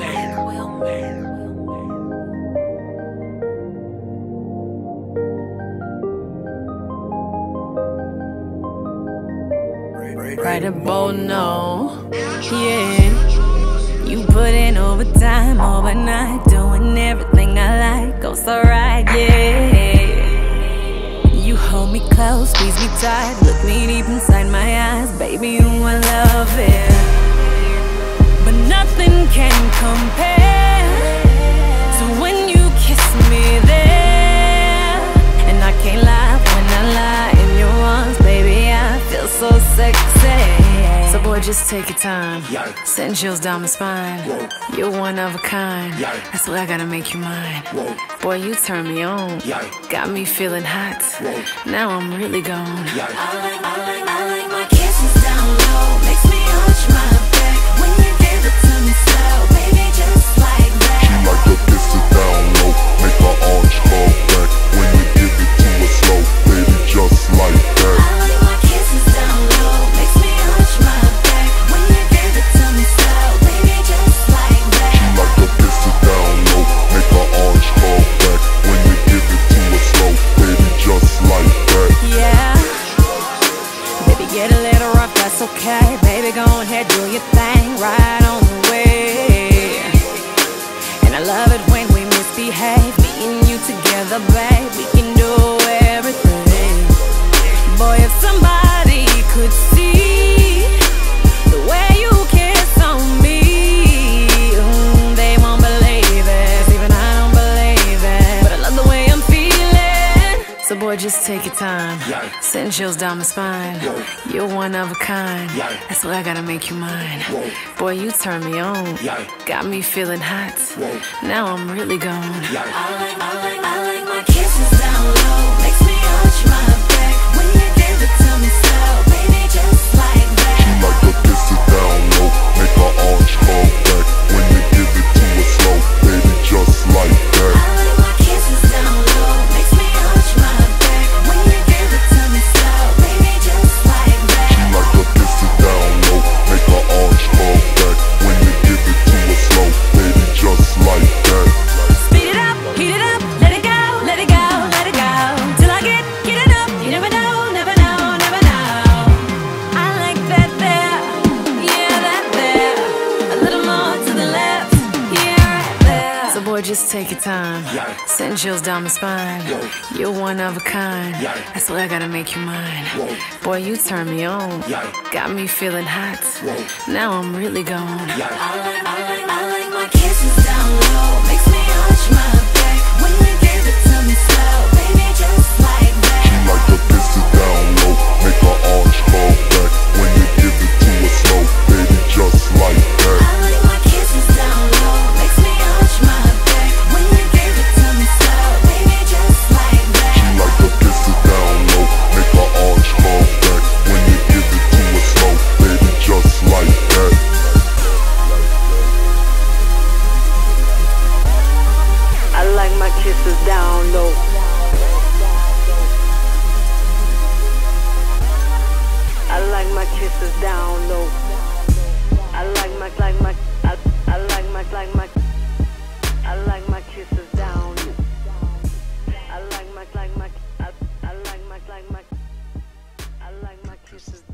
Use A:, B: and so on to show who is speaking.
A: Right a bold no, yeah. You put in overtime, overnight, doing everything I like. Go so right, yeah. You hold me close, squeeze me tight, look me deep inside my eyes. Baby, you I love it, but nothing can compare to when you kiss me there. And I can't lie when I lie in your arms, baby, I feel so sexy. So boy, just take your time, send chills down my spine. You're one of a kind, that's why I gotta make you mine. Boy, you turn me on, got me feeling hot. Now I'm really gone.
B: I like my kisses down low, makes me arch my back when you give it to me slow, baby, just like that.
C: She like to kiss it down low, make her arch her back when you give it to her slow, baby, just like that.
B: I like my kisses down low, makes me arch my back when you give it to me slow, baby, just like that.
C: She like to kiss it down low, make her arch her back when you give it to her slow, baby, just like that.
A: Yeah, baby, get a little rough, that's okay. Baby, go ahead, do your thing, right on the way. And I love it when we misbehave, me and you together, babe, we can do everything. Boy, if somebody could see the way you kiss on me, they won't believe it, even I don't believe it, but I love the way I'm feeling. So boy, just take your time, send chills down my spine. You're one of a kind, that's why I gotta make you mine. Boy, you turn me on, got me feeling hot. Now I'm really gone.
B: I like my kisses down low, makes me arch my back when you give it to me slow, baby, just like that.
C: She like to kiss it down low, make her arch her back when you give it to her slow, baby, just like that.
B: I like my kisses down low, makes me arch my back when you give it to me slow, baby, just like that.
C: She like to kiss it down low, make her arch her back when you give it to her slow, baby, just like that.
A: Speed it up, heat it up, let it go, let it go, let it go, till I get enough. You never know, never know, never know. I like that there, yeah, that there, a little more to the left, yeah, right there. So boy, just take your time, send chills down my spine. You're one of a kind, that's why I gotta make you mine. Boy, you turn me on, got me feeling hot. Now I'm really gone.
B: I like my kisses down low, makes me arch my back when you give it to me slow, baby, just like that.
C: She like to kiss it down low, make her arch her back when you give it to her slow, baby, just like that.
B: I like my kisses down low, makes me arch my back when you give it to me slow, baby, just like that.
C: She like to kiss it down low, make her arch her back when you give it to her slow, baby, just like that.
D: I like my kisses down low. I like my kisses down low. I like my kisses down low. I like my kisses